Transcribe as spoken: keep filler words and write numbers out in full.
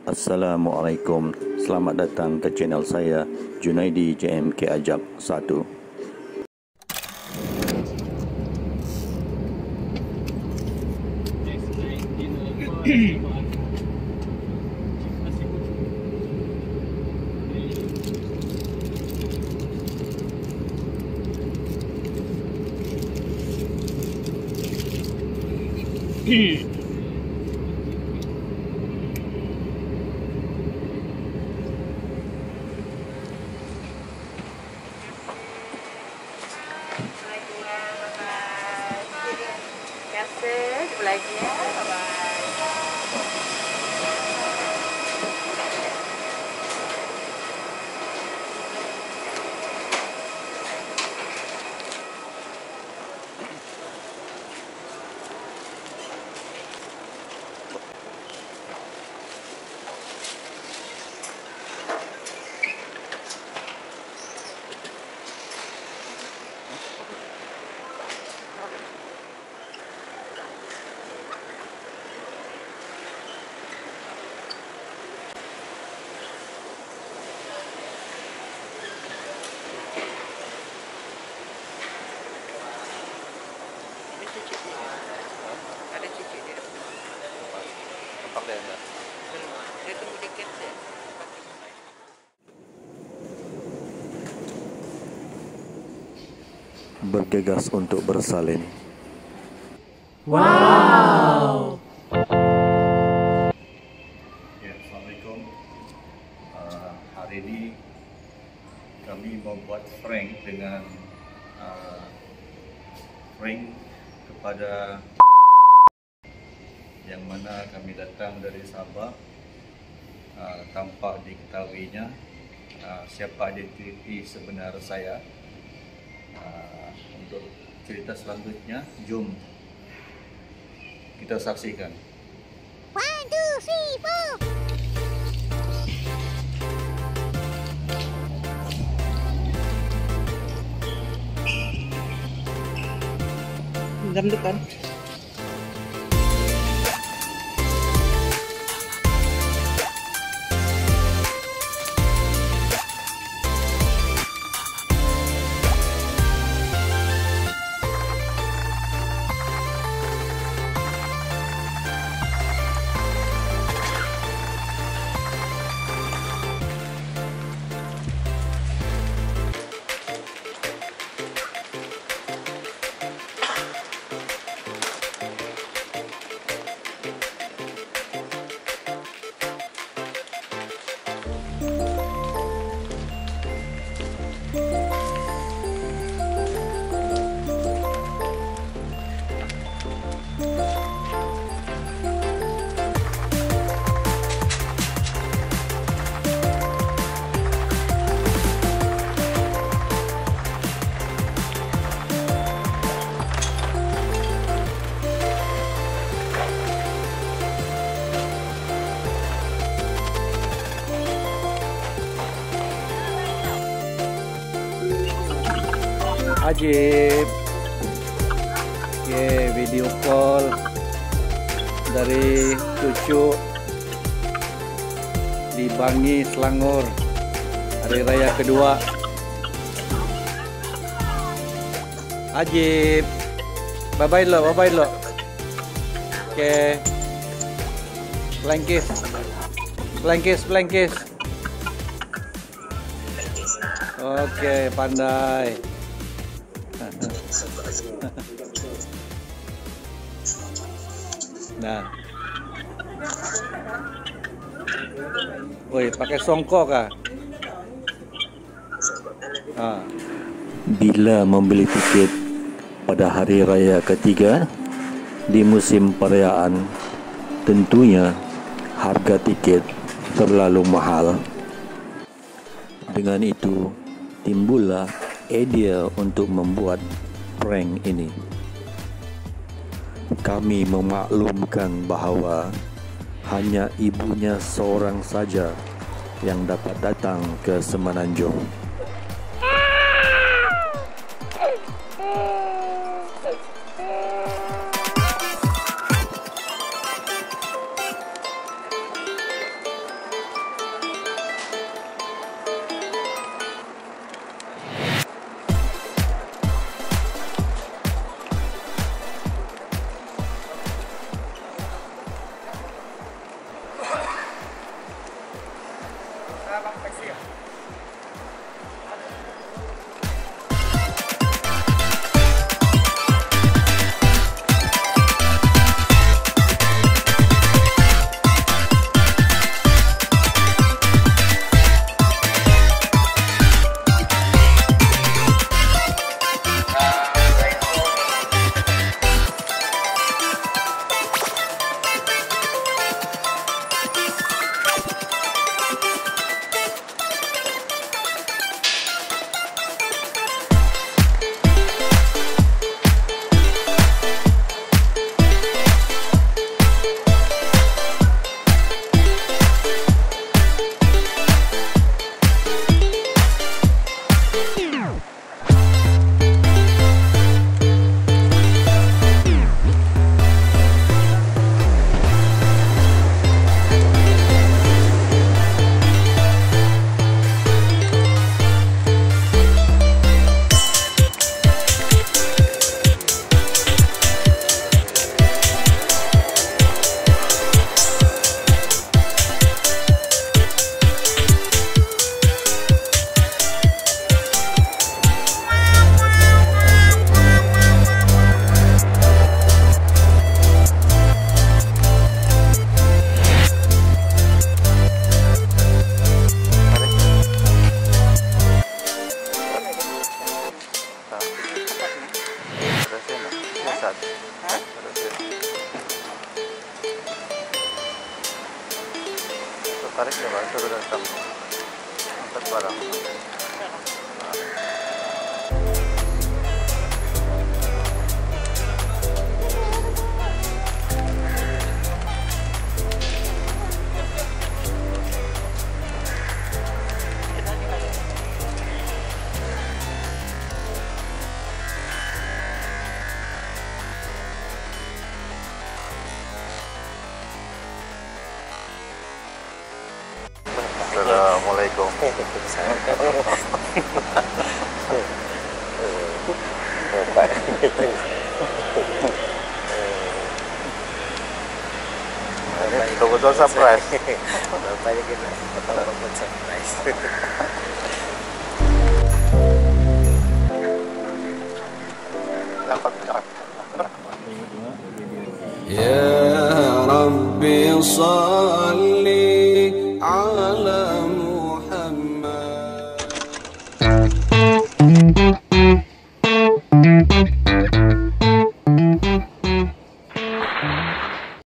Assalamualaikum, selamat datang ke channel saya Junaidi J M K Ajab satu. Ada cuci dia. Tempat dia enggak? Dia tunggu dikit deh. Bergegas untuk bersalin. Wow. Ya, Assalamualaikum. Uh, hari ini kami membuat prank dengan uh, prank kepada yang mana kami datang dari Sabah, uh, tanpa diketahuinya uh, siapa identiti sebenar saya. Uh, untuk cerita selanjutnya, jom kita saksikan. One, two, three, four. Jam depan. Ajib. Oke, video call dari cucu di Bangi, Selangor, hari raya kedua. Ajib. Bye bye lo, bye bye lo. Oke. Blankis. Blankis, blankis. Oke, pandai. Nah, woi, pakai songkok kah? Ah. Bila membeli tiket pada hari raya ketiga di musim perayaan, tentunya harga tiket terlalu mahal. Dengan itu, timbullah idea untuk membuat prank ini. Kami memaklumkan bahawa hanya ibunya seorang saja yang dapat datang ke Semenanjung. tarik ya Pak, suruh datang angkat barang. Assalamualaikum. Betul-betul surprise. Bapaknya kita betul-betul surprise. Ya Rabbi salli